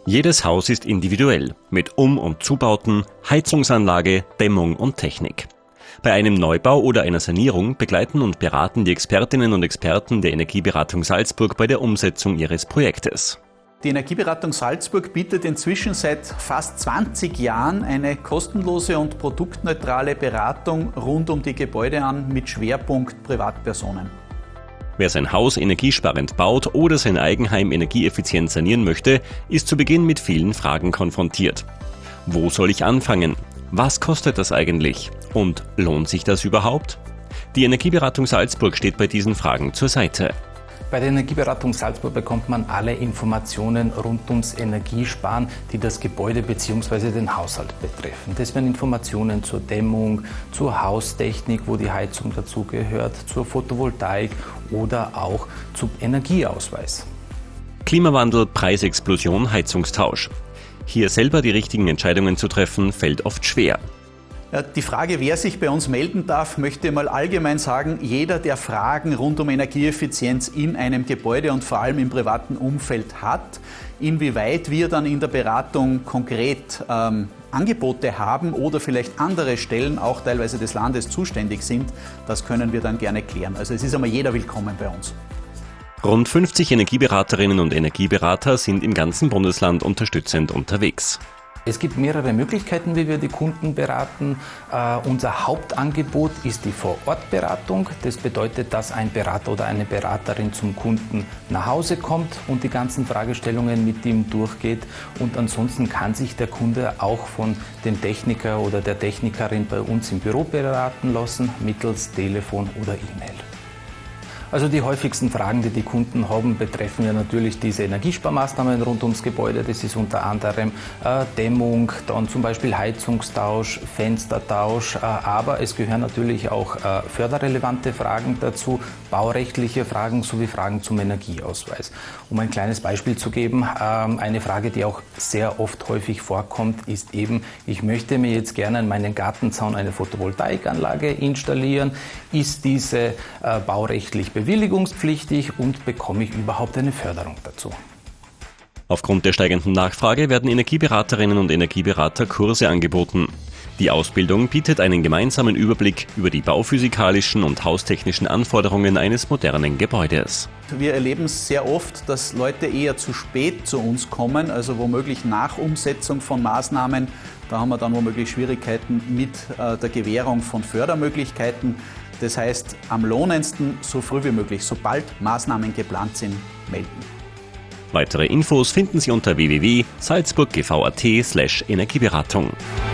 Jedes Haus ist individuell, mit Um- und Zubauten, Heizungsanlage, Dämmung und Technik. Bei einem Neubau oder einer Sanierung begleiten und beraten die Expertinnen und Experten der Energieberatung Salzburg bei der Umsetzung ihres Projektes. Die Energieberatung Salzburg bietet inzwischen seit fast 20 Jahren eine kostenlose und produktneutrale Beratung rund um die Gebäude an mit Schwerpunkt Privatpersonen. Wer sein Haus energiesparend baut oder sein Eigenheim energieeffizient sanieren möchte, ist zu Beginn mit vielen Fragen konfrontiert. Wo soll ich anfangen? Was kostet das eigentlich? Und lohnt sich das überhaupt? Die Energieberatung Salzburg steht bei diesen Fragen zur Seite. Bei der Energieberatung Salzburg bekommt man alle Informationen rund ums Energiesparen, die das Gebäude bzw. den Haushalt betreffen. Das wären Informationen zur Dämmung, zur Haustechnik, wo die Heizung dazugehört, zur Photovoltaik oder auch zum Energieausweis. Klimawandel, Preisexplosion, Heizungstausch. Hier selber die richtigen Entscheidungen zu treffen, fällt oft schwer. Die Frage, wer sich bei uns melden darf, möchte ich mal allgemein sagen, jeder, der Fragen rund um Energieeffizienz in einem Gebäude und vor allem im privaten Umfeld hat, inwieweit wir dann in der Beratung konkret Angebote haben oder vielleicht andere Stellen, auch teilweise des Landes, zuständig sind, das können wir dann gerne klären. Also es ist einmal jeder willkommen bei uns. Rund 50 Energieberaterinnen und Energieberater sind im ganzen Bundesland unterstützend unterwegs. Es gibt mehrere Möglichkeiten, wie wir die Kunden beraten. Unser Hauptangebot ist die Vorortberatung. Das bedeutet, dass ein Berater oder eine Beraterin zum Kunden nach Hause kommt und die ganzen Fragestellungen mit ihm durchgeht. Und ansonsten kann sich der Kunde auch von dem Techniker oder der Technikerin bei uns im Büro beraten lassen, mittels Telefon oder E-Mail. Also die häufigsten Fragen, die die Kunden haben, betreffen ja natürlich diese Energiesparmaßnahmen rund ums Gebäude. Das ist unter anderem Dämmung, dann zum Beispiel Heizungstausch, Fenstertausch, aber es gehören natürlich auch förderrelevante Fragen dazu, baurechtliche Fragen sowie Fragen zum Energieausweis. Um ein kleines Beispiel zu geben, eine Frage, die auch sehr oft häufig vorkommt, ist eben, ich möchte mir jetzt gerne in meinen Gartenzaun eine Photovoltaikanlage installieren. Ist diese baurechtlich bewilligungspflichtig und bekomme ich überhaupt eine Förderung dazu? Aufgrund der steigenden Nachfrage werden Energieberaterinnen und Energieberater Kurse angeboten. Die Ausbildung bietet einen gemeinsamen Überblick über die bauphysikalischen und haustechnischen Anforderungen eines modernen Gebäudes. Wir erleben es sehr oft, dass Leute eher zu spät zu uns kommen, also womöglich nach Umsetzung von Maßnahmen. Da haben wir dann womöglich Schwierigkeiten mit der Gewährung von Fördermöglichkeiten. Das heißt, am lohnendsten so früh wie möglich, sobald Maßnahmen geplant sind, melden. Weitere Infos finden Sie unter www.salzburggv.at/Energieberatung.